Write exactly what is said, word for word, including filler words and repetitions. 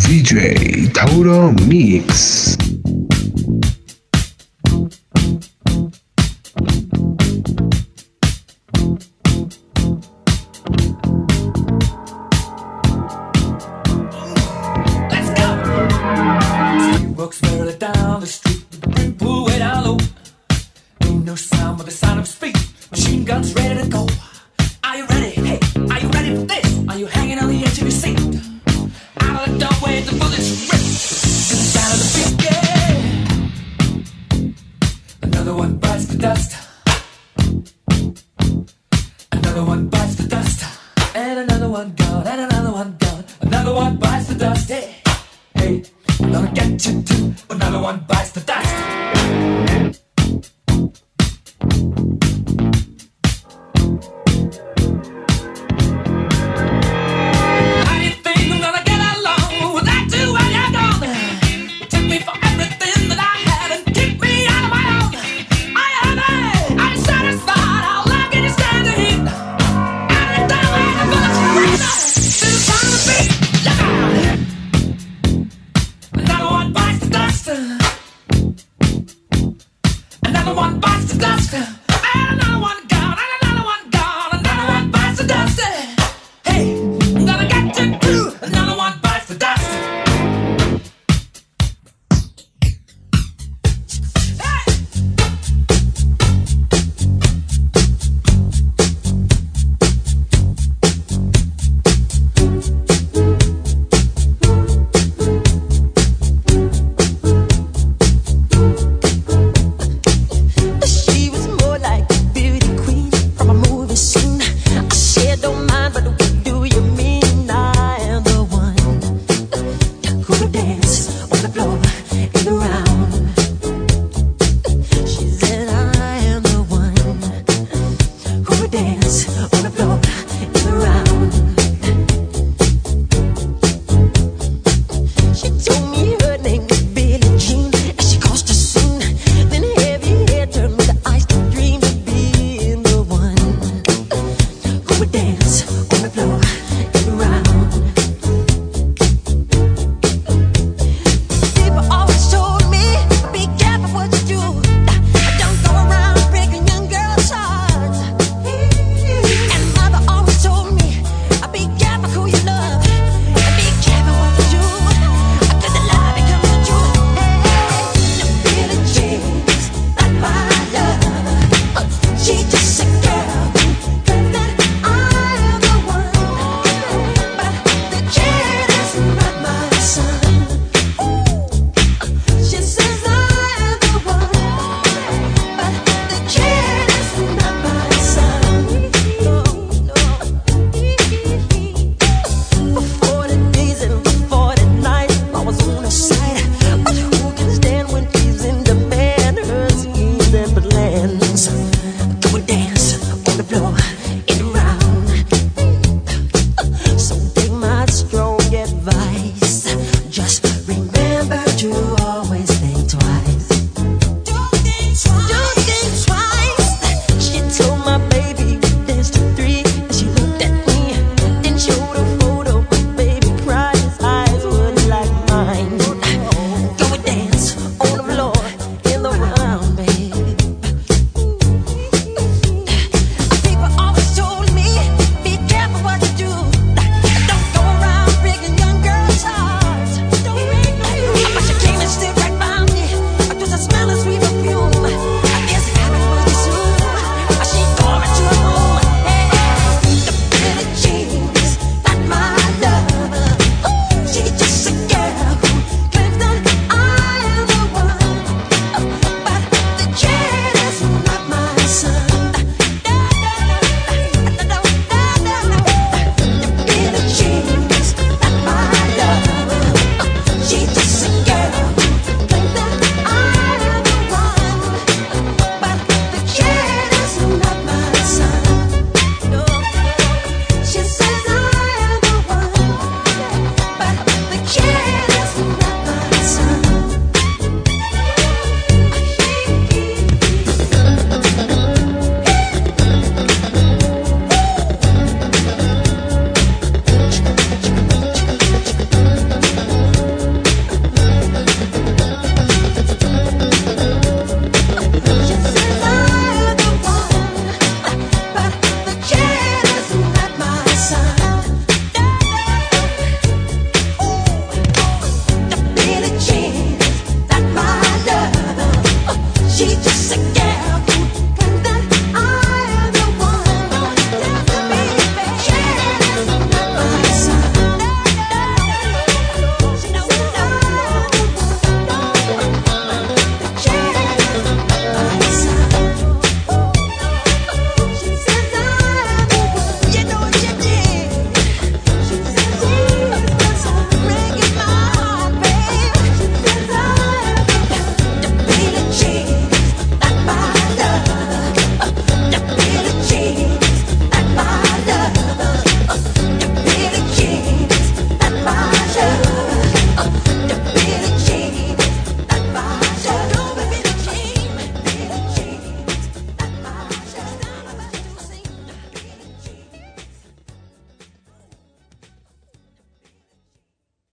D J Tauro Mix. Walks barely down the street with the brim pulled way down low. Ain't no sound but the sound of speed. Machine guns ready to go. Are you ready? Hey, are you ready for this? Are you hanging on the edge of your seat? Out of the doorway, the bullets rip to the sound of the beat. Yeah. Another one bites the dust. Another one bites the dust. And another one gone. And another one gone. Another one bites the dust. Hey, hey. Gonna get you too. Another one bites the dust. How do you think I'm gonna get along without you when you're gone? You took me for everything that I had and kicked me out of my own. Are you happy? Are you satisfied? How long can you stand the heat? Out of the doorway, the bullets ring out to the sound of the beat. Look out! Another one bites the dust. Another one bites the dust. And another one gone. And another one gone. Another one bites the dust. Hey, I'm gonna get you too. Another one bites the dust. Hey! She was more like a beauty queen from a movie scene. I said, don't mind, but what do you mean? I am the one who would dance on the floor in the round. She said, I am the one who would dance on the floor